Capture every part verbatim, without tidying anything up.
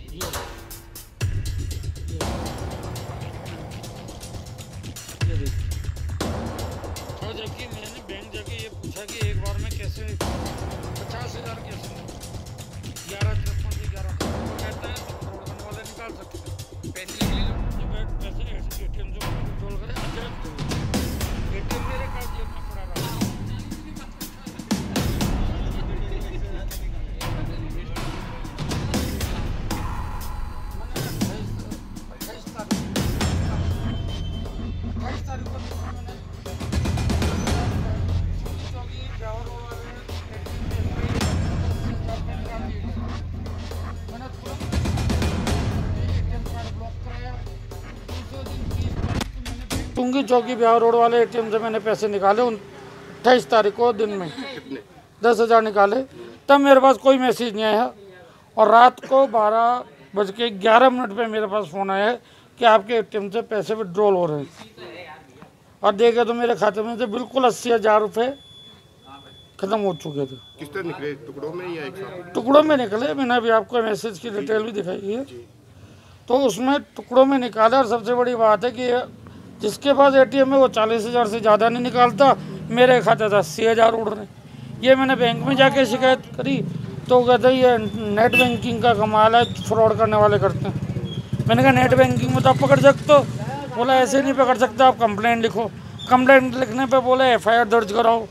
तो जबकि मैंने बैंक जाके ये पूछा कि एक बार में कैसे पचास हजार कैसे ग्यारह तिरपन से ग्यारह कहता है सब फ्रॉड करने वाले निकाल सकते हैं पैसे निकले पैसे ए टी एम जो विड्रॉल करे अचानक ए टी एम मेरे कार्ड जेब में पड़ा रहा। टुंगी चौकी बिहार रोड वाले एटीएम से मैंने पैसे निकाले अट्ठाईस तारीख को दिन में दस हज़ार निकाले। तब मेरे पास कोई मैसेज नहीं आया और रात को बारह बज के ग्यारह मिनट पे मेरे पास फ़ोन आया कि आपके एटीएम से पैसे विड्रॉल हो रहे हैं और देखे तो मेरे खाते में से बिल्कुल अस्सी हज़ार रुपये ख़त्म हो चुके थे। किस तरह निकले, टुकड़ों में या एक साथ? टुकड़ों में निकले। मैंने अभी आपको मैसेज की डिटेल भी दिखाई है, तो उसमें टुकड़ों में निकाला। और सबसे बड़ी बात है कि जिसके पास एटीएम है वो चालीस हज़ार से ज़्यादा नहीं निकालता, मेरे खाते से अस्सी हज़ार उड़ रहे। ये मैंने बैंक में जाके शिकायत करी तो कहते ये नेट बैंकिंग का कमाल है, फ्रॉड करने वाले करते हैं। मैंने कहा नेट बैंकिंग में तो आप पकड़ सकते हो। बोला ऐसे नहीं पकड़ सकते, आप कंप्लेंट लिखो। कंप्लेंट लिखने पे बोले एफ आई आर दर्ज कराओ।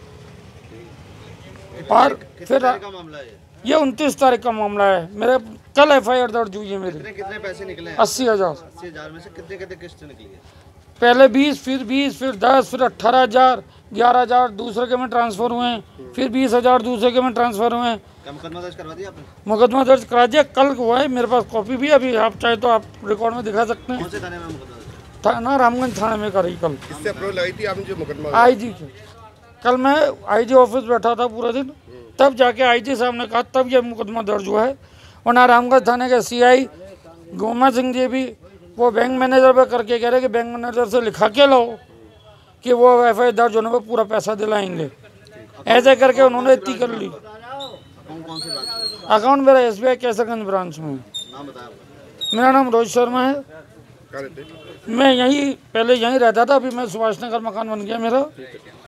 और फिर ये उनतीस तारीख का मामला है। मेरे कल एफ आई आर दर्ज हुई है मेरी। कितने कितने पैसे निकले? अस्सी हज़ार अस्सी हज़ार में से कितने कितने किस्त निकली है? पहले बीस, फिर बीस, फिर दस, फिर अट्ठारह हज़ार, ग्यारह हज़ार दूसरे के में ट्रांसफ़र हुए हैं, फिर बीस हज़ार दूसरे के में ट्रांसफ़र हुए हैं। क्या मुकदमा दर्ज करवा दिया आपने? मुकदमा दर्ज करा दिया, कल हुआ है। मेरे पास कॉपी भी अभी, आप चाहे तो आप रिकॉर्ड में दिखा सकते हैं। कौन से थाने में मुकदमा दर्ज? थाना रामगंज थाने में करी कल। इससे अप्रोच लगाई थी आपने जो मुकदमा? आई जी के। कल मैं आई जी ऑफिस बैठा था पूरा दिन, तब जाके आई जी साहब ने कहा, तब ये मुकदमा दर्ज हुआ है। वरना रामगंज थाने के सी आई गोमा सिंह जी भी वो बैंक मैनेजर पे करके कह रहे कि बैंक मैनेजर से लिखा के लो कि वो एफ आई आर दर्ज होने पर पूरा पैसा दिलाएंगे। ऐसे करके उन्होंने इतनी कर ली। कौन कौन सी बात? अकाउंट मेरा S B I Kaiserganj branch में है। नाम बताया? मेरा नाम रोहित शर्मा है। कहाँ रहते? मैं यहीं पहले यहीं रहता था, अभी मैं सुभाष नगर मकान बन गया मेरा।